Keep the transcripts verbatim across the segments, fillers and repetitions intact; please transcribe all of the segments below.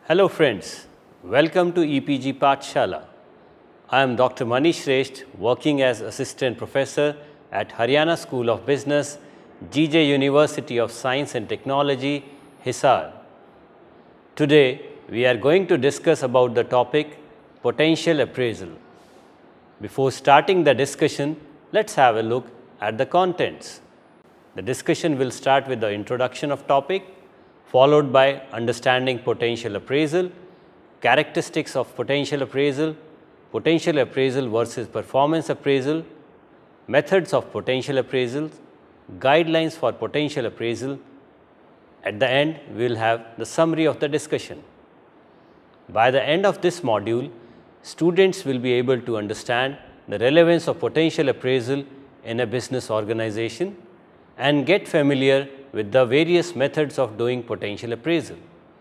Hello friends, welcome to E P G Pathshala. I am Doctor Manish Shrestha, working as Assistant Professor at Haryana School of Business, G J University of Science and Technology, Hisar. Today, we are going to discuss about the topic Potential Appraisal. Before starting the discussion, let's have a look at the contents. The discussion will start with the introduction of topic, followed by understanding potential appraisal, characteristics of potential appraisal, potential appraisal versus performance appraisal, methods of potential appraisal, guidelines for potential appraisal. At the end, we will have the summary of the discussion. By the end of this module, students will be able to understand the relevance of potential appraisal in a business organization and get familiar with the various methods of doing potential appraisal.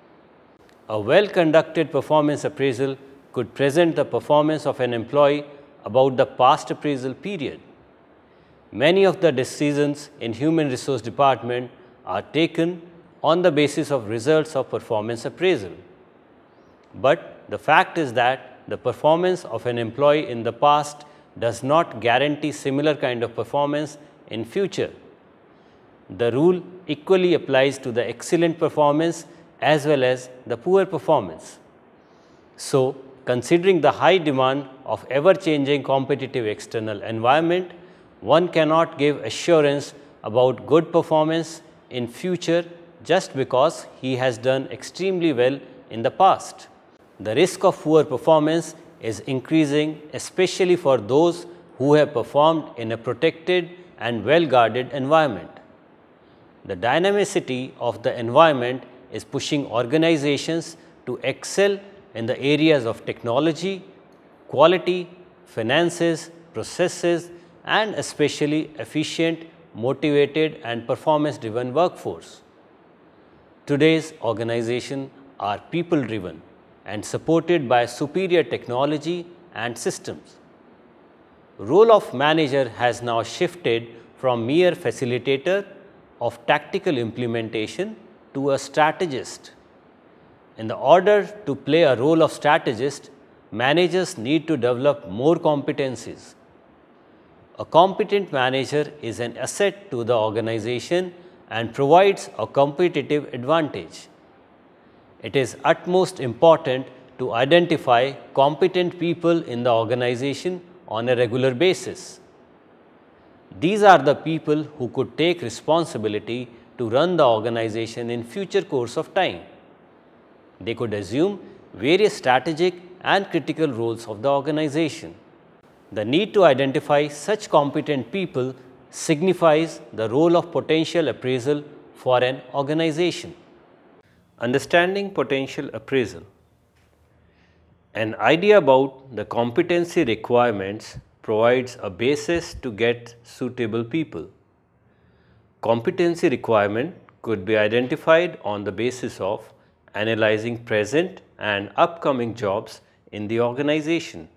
A well-conducted performance appraisal could present the performance of an employee about the past appraisal period. Many of the decisions in human resource department are taken on the basis of results of performance appraisal. But the fact is that the performance of an employee in the past does not guarantee similar kind of performance in future. The rule equally applies to the excellent performance as well as the poor performance. So, considering the high demand of ever-changing competitive external environment, one cannot give assurance about good performance in future just because he has done extremely well in the past. The risk of poor performance is increasing, especially for those who have performed in a protected and well-guarded environment. The dynamicity of the environment is pushing organizations to excel in the areas of technology, quality, finances, processes, and especially efficient, motivated, and performance-driven workforce. Today's organizations are people-driven and supported by superior technology and systems. Role of manager has now shifted from mere facilitator of tactical implementation to a strategist. In the order to play a role of strategist, managers need to develop more competencies. A competent manager is an asset to the organization and provides a competitive advantage. It is utmost important to identify competent people in the organization on a regular basis. These are the people who could take responsibility to run the organization in future course of time. They could assume various strategic and critical roles of the organization. The need to identify such competent people signifies the role of potential appraisal for an organization. Understanding potential appraisal. An idea about the competency requirements provides a basis to get suitable people. Competency requirement could be identified on the basis of analyzing present and upcoming jobs in the organization.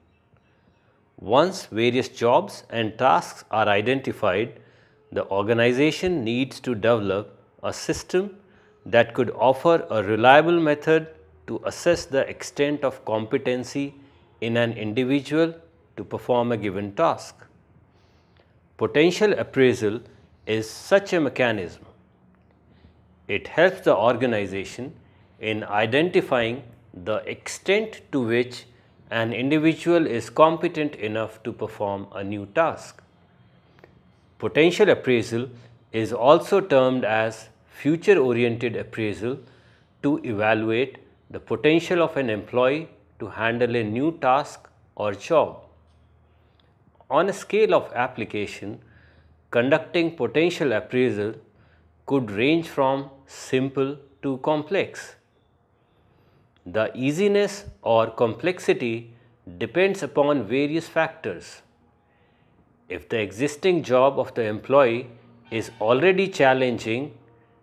Once various jobs and tasks are identified, the organization needs to develop a system that could offer a reliable method to assess the extent of competency in an individual to perform a given task. Potential appraisal is such a mechanism. It helps the organization in identifying the extent to which an individual is competent enough to perform a new task. Potential appraisal is also termed as future-oriented appraisal to evaluate the potential of an employee to handle a new task or job. On a scale of application, conducting potential appraisal could range from simple to complex. The easiness or complexity depends upon various factors. If the existing job of the employee is already challenging,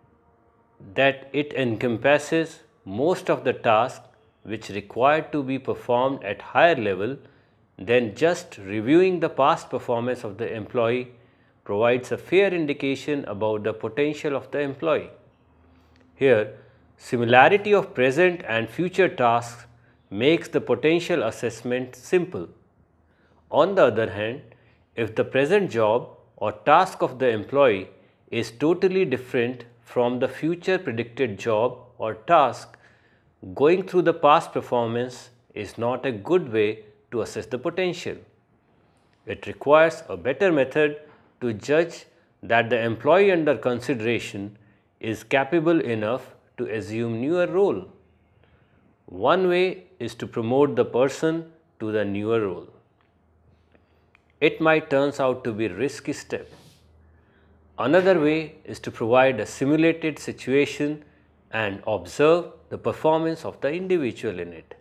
that it encompasses most of the tasks which require to be performed at higher level, then just reviewing the past performance of the employee provides a fair indication about the potential of the employee. Here, Similarity of present and future tasks makes the potential assessment simple. On the other hand, if the present job or task of the employee is totally different from the future predicted job or task, going through the past performance is not a good way to assess the potential. It requires a better method to judge that the employee under consideration is capable enough to assume newer role. One way is to promote the person to the newer role. It might turn out to be a risky step. Another way is to provide a simulated situation and observe the performance of the individual in it.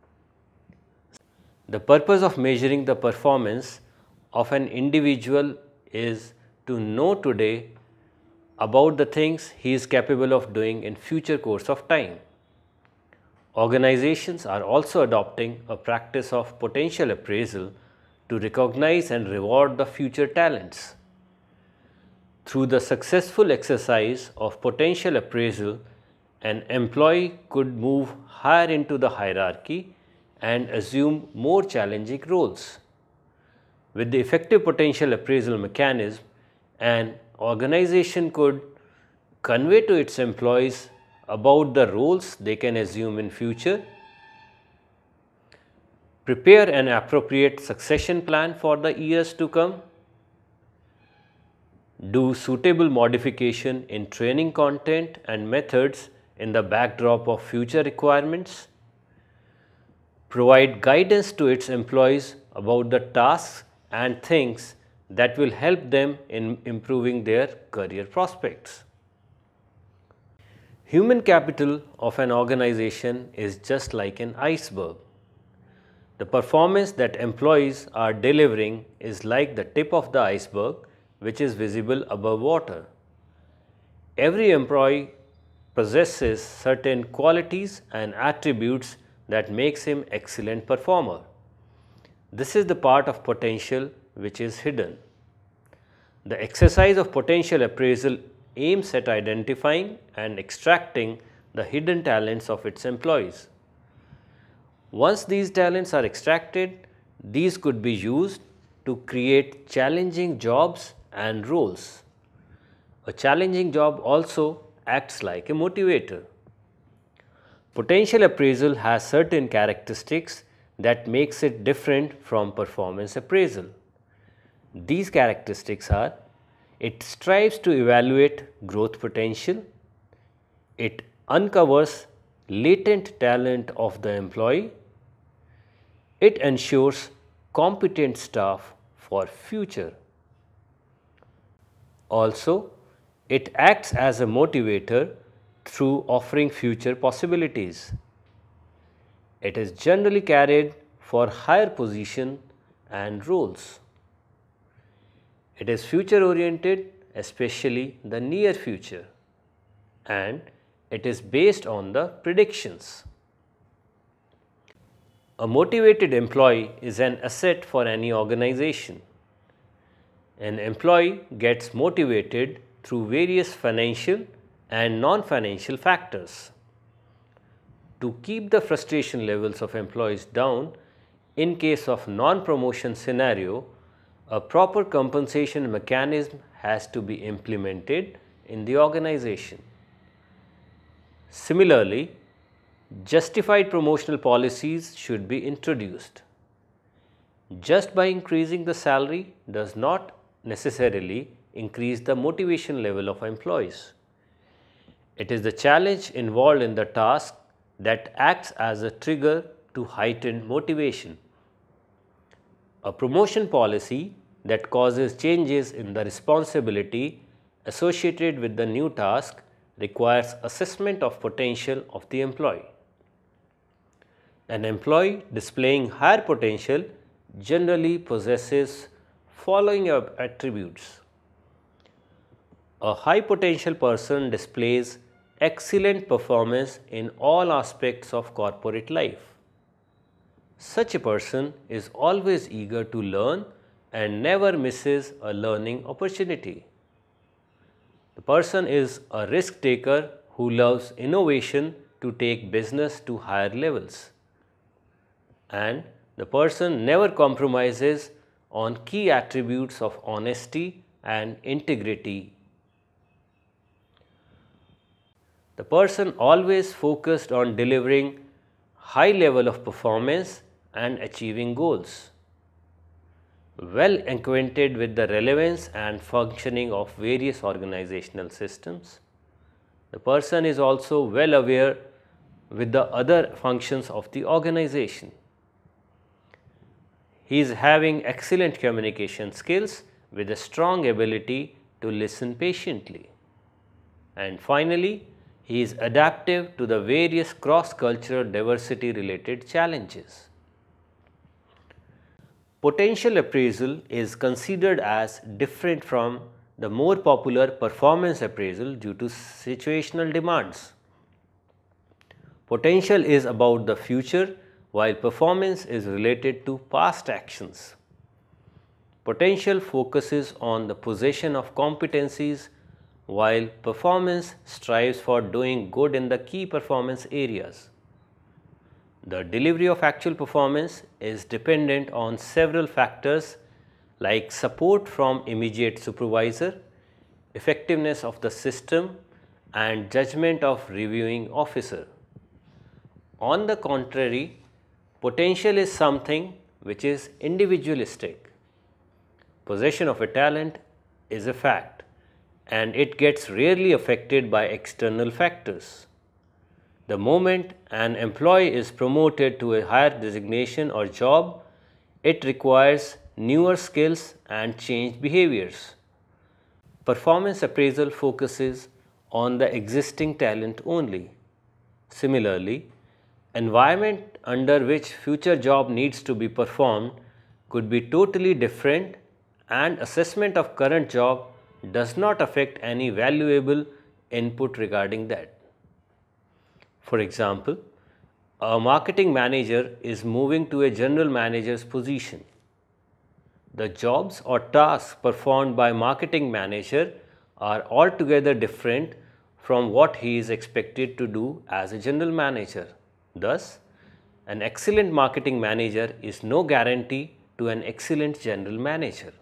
The purpose of measuring the performance of an individual is to know today about the things he is capable of doing in future course of time. Organizations are also adopting a practice of potential appraisal to recognize and reward the future talents. Through the successful exercise of potential appraisal, an employee could move higher into the hierarchy and assume more challenging roles. With the effective potential appraisal mechanism, an organization could convey to its employees about the roles they can assume in future, prepare an appropriate succession plan for the years to come, do suitable modification in training content and methods in the backdrop of future requirements, provide guidance to its employees about the tasks and things that will help them in improving their career prospects. Human capital of an organization is just like an iceberg. The performance that employees are delivering is like the tip of the iceberg, which is visible above water. Every employee possesses certain qualities and attributes that makes him excellent performer. This is the part of potential which is hidden. The exercise of potential appraisal aims at identifying and extracting the hidden talents of its employees. Once these talents are extracted, these could be used to create challenging jobs and roles. A challenging job also acts like a motivator. Potential appraisal has certain characteristics that makes it different from performance appraisal. These characteristics are: it strives to evaluate growth potential, it uncovers latent talent of the employee, it ensures competent staff for future. Also, it acts as a motivator through offering future possibilities. It is generally carried for higher position and roles. It is future oriented, especially the near future, and it is based on the predictions. A motivated employee is an asset for any organization. An employee gets motivated through various financial and non-financial factors. To keep the frustration levels of employees down, in case of non-promotion scenario, a proper compensation mechanism has to be implemented in the organization. Similarly, justified promotional policies should be introduced. Just by increasing the salary does not necessarily increase the motivation level of employees. It is the challenge involved in the task that acts as a trigger to heighten motivation. A promotion policy that causes changes in the responsibility associated with the new task requires assessment of potential of the employee. An employee displaying higher potential generally possesses following attributes. A high potential person displays excellent performance in all aspects of corporate life. Such a person is always eager to learn and never misses a learning opportunity. The person is a risk taker who loves innovation to take business to higher levels. And the person never compromises on key attributes of honesty and integrity. The person always focused on delivering high level of performance and achieving goals. Well acquainted with the relevance and functioning of various organizational systems. The person is also well aware with the other functions of the organization. He is having excellent communication skills with a strong ability to listen patiently. And finally, he is adaptive to the various cross-cultural diversity related challenges. Potential appraisal is considered as different from the more popular performance appraisal due to situational demands. Potential is about the future, while performance is related to past actions. Potential focuses on the possession of competencies, while performance strives for doing good in the key performance areas. The delivery of actual performance is dependent on several factors like support from immediate supervisor, effectiveness of the system, and judgment of reviewing officer. On the contrary, potential is something which is individualistic. Possession of a talent is a fact, and it gets rarely affected by external factors. The moment an employee is promoted to a higher designation or job, it requires newer skills and changed behaviors. Performance appraisal focuses on the existing talent only. Similarly, environment under which future job needs to be performed could be totally different, and assessment of current job does not affect any valuable input regarding that. For example, a marketing manager is moving to a general manager's position. The jobs or tasks performed by marketing manager are altogether different from what he is expected to do as a general manager. Thus, an excellent marketing manager is no guarantee to an excellent general manager.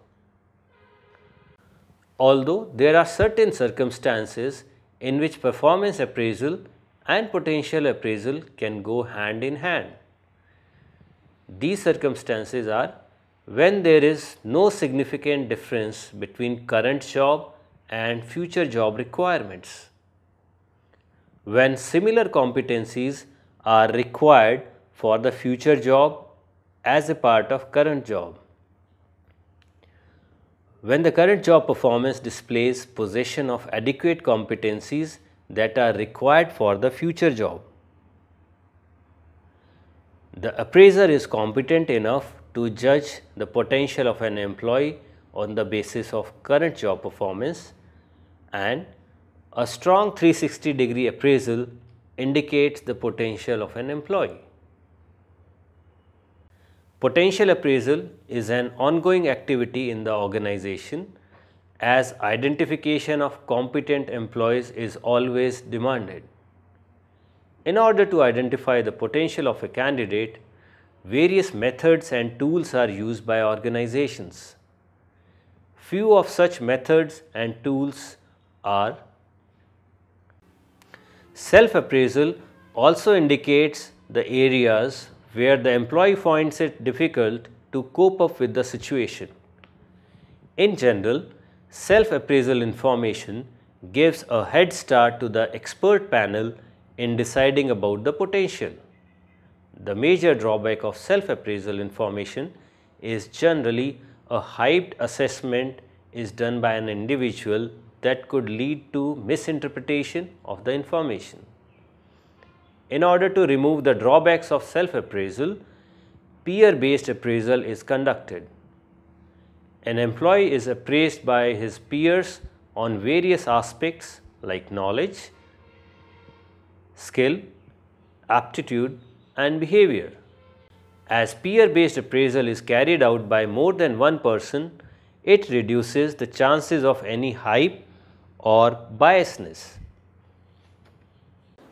Although there are certain circumstances in which performance appraisal and potential appraisal can go hand in hand. These circumstances are when there is no significant difference between current job and future job requirements, when similar competencies are required for the future job as a part of current job, when the current job performance displays possession of adequate competencies that are required for the future job. The appraiser is competent enough to judge the potential of an employee on the basis of current job performance, and a strong three hundred sixty degree appraisal indicates the potential of an employee. Potential appraisal is an ongoing activity in the organization, as identification of competent employees is always demanded. In order to identify the potential of a candidate, various methods and tools are used by organizations. Few of such methods and tools are: self-appraisal also indicates the areas where the employee finds it difficult to cope up with the situation. In general, self-appraisal information gives a head start to the expert panel in deciding about the potential. The major drawback of self-appraisal information is generally a hyped assessment is done by an individual that could lead to misinterpretation of the information. In order to remove the drawbacks of self-appraisal, peer-based appraisal is conducted. An employee is appraised by his peers on various aspects like knowledge, skill, aptitude, and behavior. As peer-based appraisal is carried out by more than one person, it reduces the chances of any hype or biasness.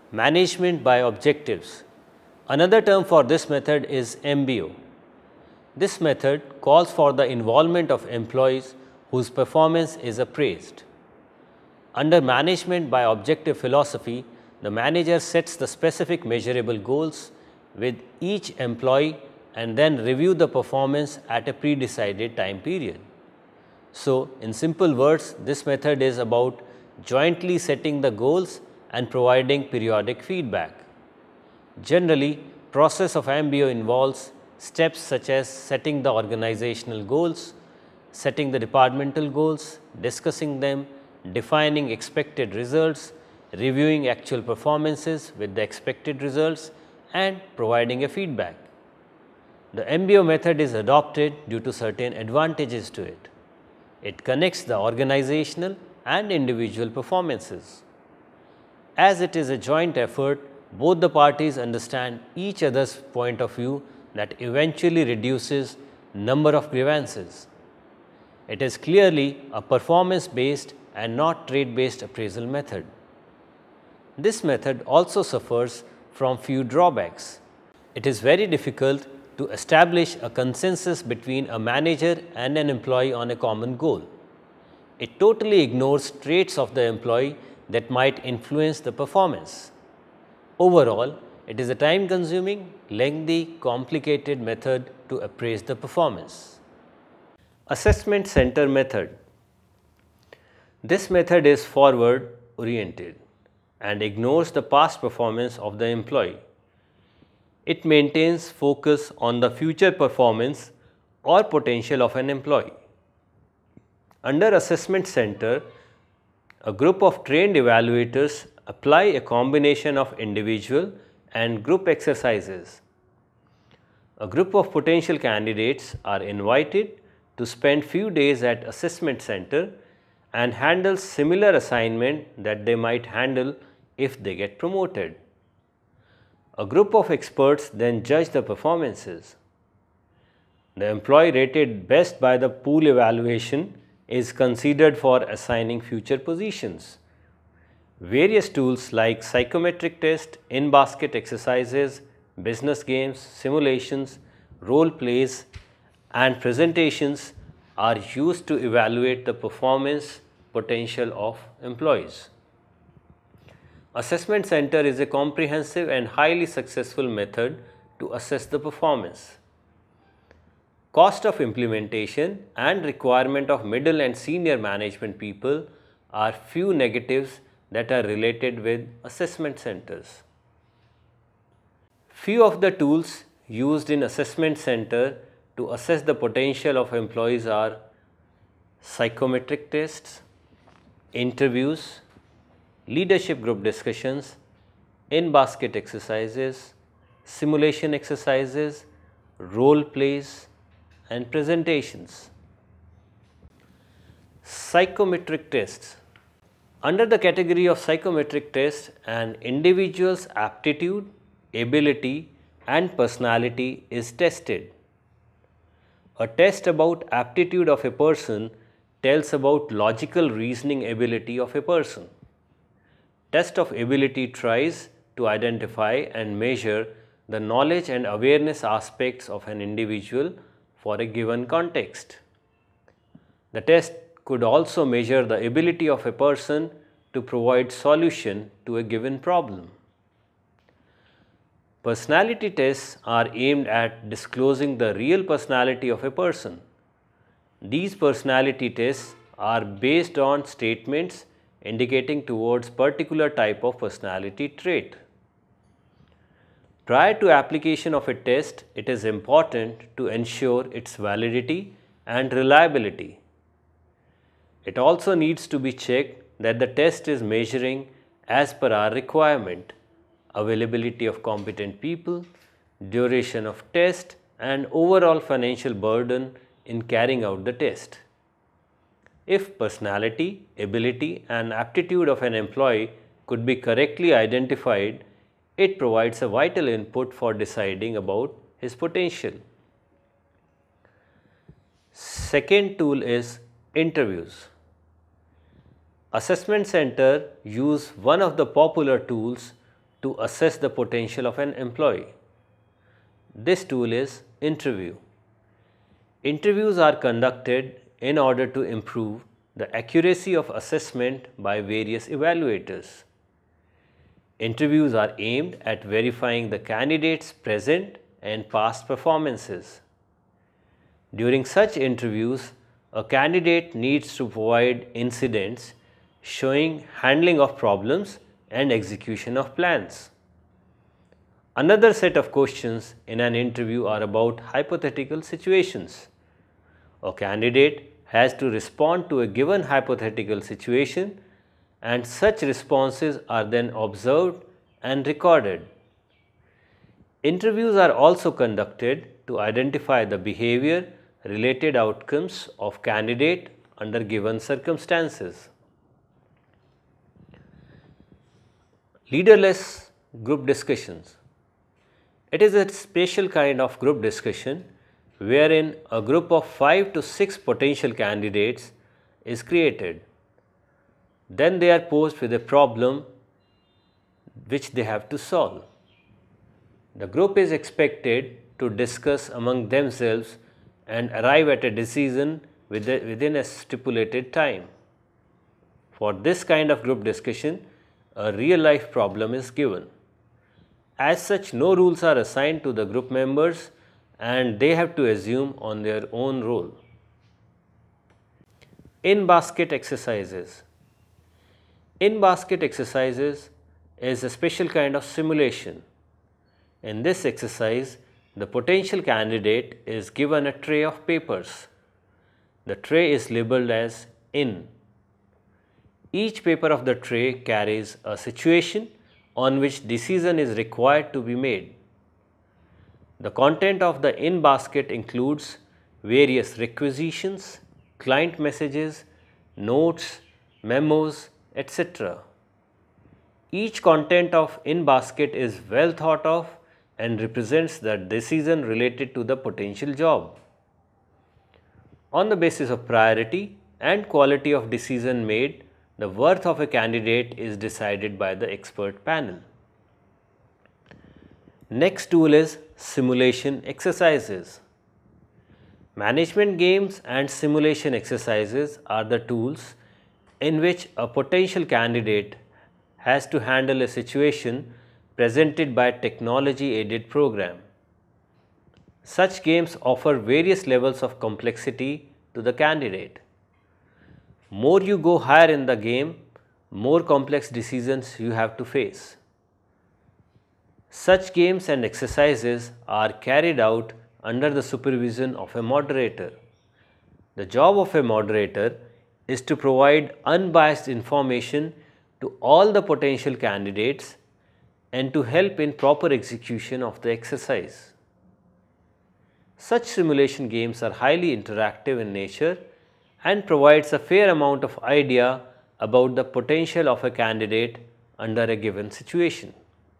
Management by objectives. Another term for this method is M B O. This method calls for the involvement of employees whose performance is appraised. Under management by objective philosophy, the manager sets the specific measurable goals with each employee and then review the performance at a pre-decided time period. So, in simple words, this method is about jointly setting the goals and providing periodic feedback. Generally, process of M B O involves steps such as setting the organizational goals, setting the departmental goals, discussing them, defining expected results, reviewing actual performances with the expected results, and providing a feedback. The M B O method is adopted due to certain advantages to it. It connects the organizational and individual performances. As it is a joint effort, both the parties understand each other's point of view that eventually reduces number of grievances. It is clearly a performance-based and not trait-based appraisal method. This method also suffers from few drawbacks. It is very difficult to establish a consensus between a manager and an employee on a common goal. It totally ignores traits of the employee that might influence the performance. Overall, it is a time-consuming, lengthy, complicated method to appraise the performance. Assessment Center Method. This method is forward-oriented and ignores the past performance of the employee. It maintains focus on the future performance or potential of an employee. Under Assessment Center, a group of trained evaluators apply a combination of individual and group exercises. A group of potential candidates are invited to spend few days at Assessment Center and handle similar assignment that they might handle if they get promoted. A group of experts then judge the performances. The employee rated best by the pool evaluation is considered for assigning future positions. Various tools like psychometric test, in-basket exercises, business games, simulations, role plays, and presentations are used to evaluate the performance potential of employees. Assessment Center is a comprehensive and highly successful method to assess the performance. Cost of implementation and requirement of middle and senior management people are few negatives that are related with assessment centers. Few of the tools used in assessment center to assess the potential of employees are psychometric tests, interviews, leadership group discussions, in-basket exercises, simulation exercises, role plays, and presentations. Psychometric tests. Under the category of psychometric tests, an individual's aptitude, ability, and personality is tested. A test about aptitude of a person tells about logical reasoning ability of a person. Test of ability tries to identify and measure the knowledge and awareness aspects of an individual for a given context. The test could also measure the ability of a person to provide solution to a given problem. Personality tests are aimed at disclosing the real personality of a person. These personality tests are based on statements indicating towards particular type of personality trait. Prior to application of a test, it is important to ensure its validity and reliability. It also needs to be checked that the test is measuring as per our requirement, availability of competent people, duration of test, and overall financial burden in carrying out the test. If personality, ability, and aptitude of an employee could be correctly identified, it provides a vital input for deciding about his potential. Second tool is interviews. Assessment Center use one of the popular tools to assess the potential of an employee. This tool is interview. Interviews are conducted in order to improve the accuracy of assessment by various evaluators. Interviews are aimed at verifying the candidate's present and past performances. During such interviews, a candidate needs to provide incidents showing handling of problems and execution of plans. Another set of questions in an interview are about hypothetical situations. A candidate has to respond to a given hypothetical situation, and such responses are then observed and recorded. Interviews are also conducted to identify the behavior related outcomes of candidate under given circumstances. Leaderless group discussions. It is a special kind of group discussion wherein a group of five to six potential candidates is created. Then they are posed with a problem which they have to solve. The group is expected to discuss among themselves and arrive at a decision within a stipulated time. For this kind of group discussion, a real-life problem is given. As such, no rules are assigned to the group members and they have to assume on their own role. In-basket exercises. In-basket exercises is a special kind of simulation. In this exercise, the potential candidate is given a tray of papers. The tray is labeled as in. Each paper of the tray carries a situation on which decision is required to be made. The content of the in basket includes various requisitions, client messages, notes, memos, et cetera. Each content of in basket is well thought of and represents the decision related to the potential job. On the basis of priority and quality of decision made, the worth of a candidate is decided by the expert panel. Next tool is simulation exercises. Management games and simulation exercises are the tools in which a potential candidate has to handle a situation presented by a technology-aided program. Such games offer various levels of complexity to the candidate. More you go higher in the game, more complex decisions you have to face. Such games and exercises are carried out under the supervision of a moderator. The job of a moderator is to provide unbiased information to all the potential candidates and to help in proper execution of the exercise. Such simulation games are highly interactive in nature and provides a fair amount of idea about the potential of a candidate under a given situation.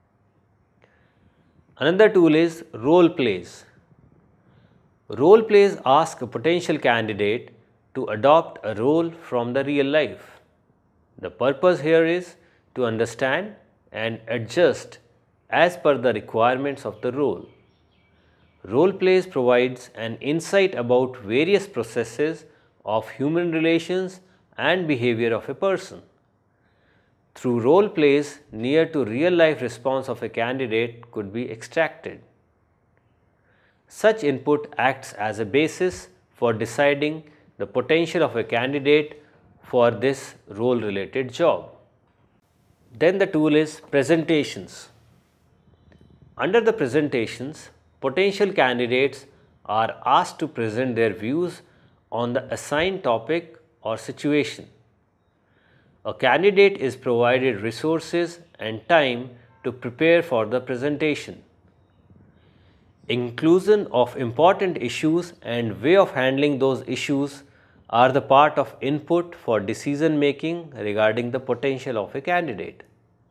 Another tool is role plays. Role plays ask a potential candidate to adopt a role from the real life. The purpose here is to understand and adjust as per the requirements of the role. Role plays provides an insight about various processes of human relations and behavior of a person. Through role plays, near to real life response of a candidate could be extracted. Such input acts as a basis for deciding the potential of a candidate for this role related job. Then the tool is presentations. Under the presentations, potential candidates are asked to present their views on the assigned topic or situation. A candidate is provided resources and time to prepare for the presentation. Inclusion of important issues and way of handling those issues are the part of input for decision making regarding the potential of a candidate.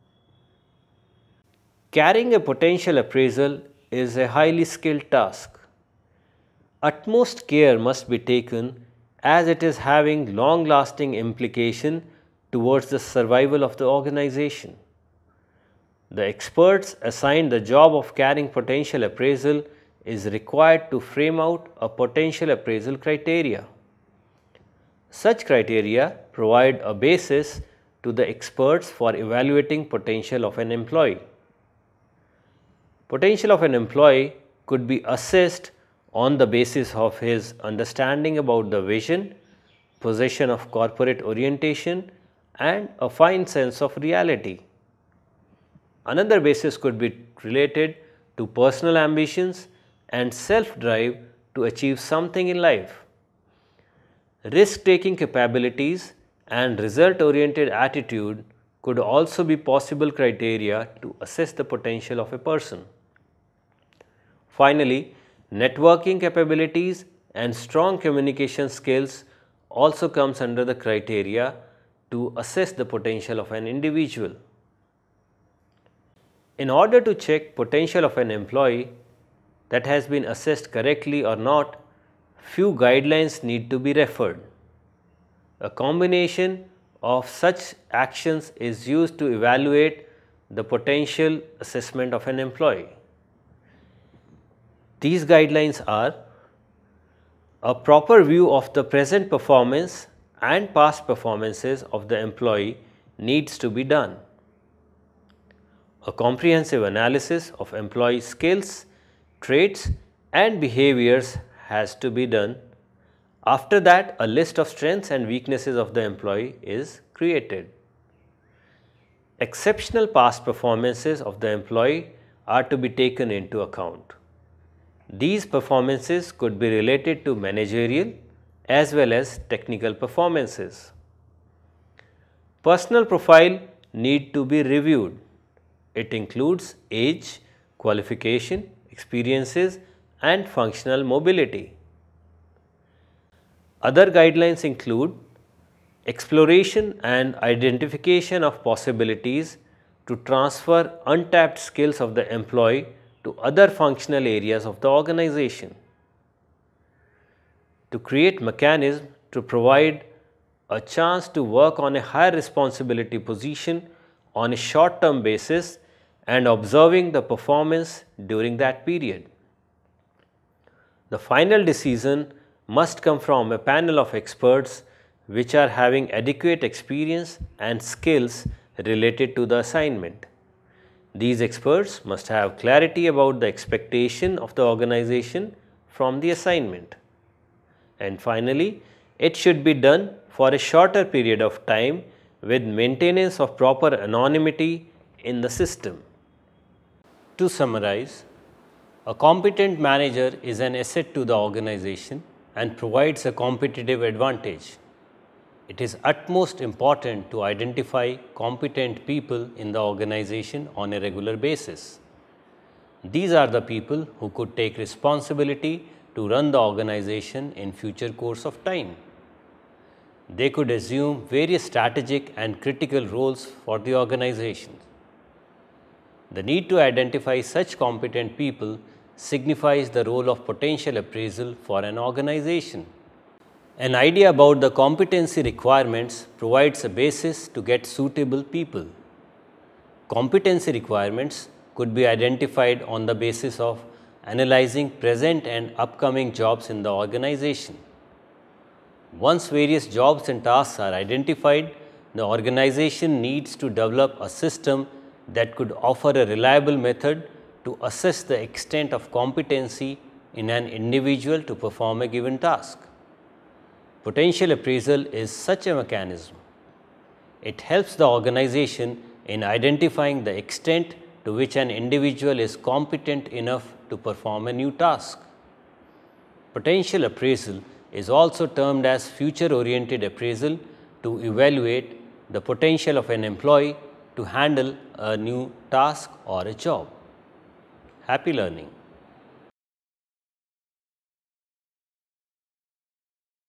Carrying a potential appraisal is a highly skilled task. Utmost care must be taken as it is having long-lasting implication towards the survival of the organization. the experts assigned the job of carrying potential appraisal is required to frame out a potential appraisal criteria. Such criteria provide a basis to the experts for evaluating potential of an employee. Potential of an employee could be assessed on the basis of his understanding about the vision, possession of corporate orientation, and a fine sense of reality. Another basis could be related to personal ambitions and self-drive to achieve something in life. Risk-taking capabilities and result-oriented attitude could also be possible criteria to assess the potential of a person. Finally, networking capabilities and strong communication skills also comes under the criteria to assess the potential of an individual. In order to check potential of an employee that has been assessed correctly or not, few guidelines need to be referred. A combination of such actions is used to evaluate the potential assessment of an employee. These guidelines are: a proper view of the present performance and past performances of the employee needs to be done. A comprehensive analysis of employee skills, traits and behaviors has to be done. After that, a list of strengths and weaknesses of the employee is created. Exceptional past performances of the employee are to be taken into account. These performances could be related to managerial as well as technical performances. Personal profile need to be reviewed. It includes age, qualification, experiences and functional mobility. Other guidelines include exploration and identification of possibilities to transfer untapped skills of the employee to other functional areas of the organization. To create mechanisms to provide a chance to work on a higher responsibility position on a short-term basis and observing the performance during that period. The final decision must come from a panel of experts which are having adequate experience and skills related to the assignment. These experts must have clarity about the expectation of the organization from the assignment. And finally, it should be done for a shorter period of time with maintenance of proper anonymity in the system. To summarize, a competent manager is an asset to the organization and provides a competitive advantage. It is utmost important to identify competent people in the organization on a regular basis. These are the people who could take responsibility to run the organization in future course of time. They could assume various strategic and critical roles for the organization. The need to identify such competent people signifies the role of potential appraisal for an organization. An idea about the competency requirements provides a basis to get suitable people. Competency requirements could be identified on the basis of analyzing present and upcoming jobs in the organization. Once various jobs and tasks are identified, the organization needs to develop a system that could offer a reliable method to assess the extent of competency in an individual to perform a given task. Potential appraisal is such a mechanism. It helps the organization in identifying the extent to which an individual is competent enough to perform a new task. Potential appraisal is also termed as future-oriented appraisal to evaluate the potential of an employee to handle a new task or a job. Happy learning!